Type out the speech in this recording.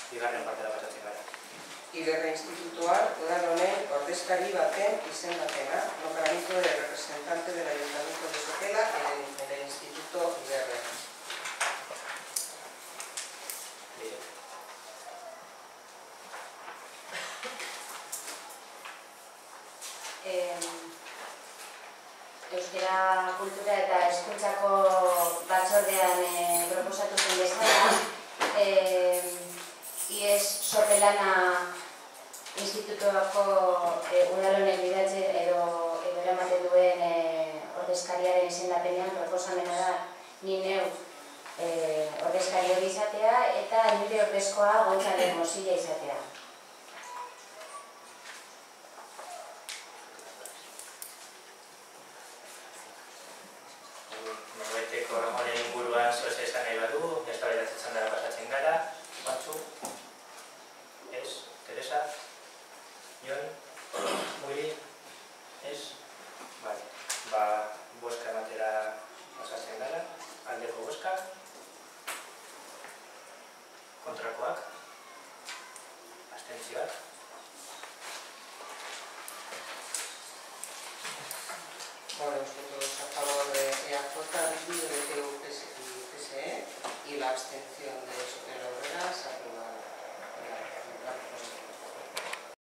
Bigarren partera pasatzen gara. Igerra Institutoak udal honen ordezkari baten izendapena, nombramiento de representante del Ayuntamiento de Sotela en el Instituto Igerra. Euskara Kultura eta Hezkuntzako batzordean proposatu zen bezala, IES Sopelana institutuako udal honek bidatzen edo eramaten duen ordezkariaren izendapenean proposamena da ni neu ordezkari hori izatea eta nire ordezkoa Gontzalez Mozilla izatea. Norbaiteko honen inguruan zoaz esan nahi badu, eztabaidatzen txandara pasatzen gara. Batzu? Ez? Teresa? Jon? Muri? Ez? Bale. Boska ematera pasatzen gara. Aldeko boska. Kontrakoak. Abstentzioak. Bueno, los votos a favor de EAJ, de PSE y la abstención.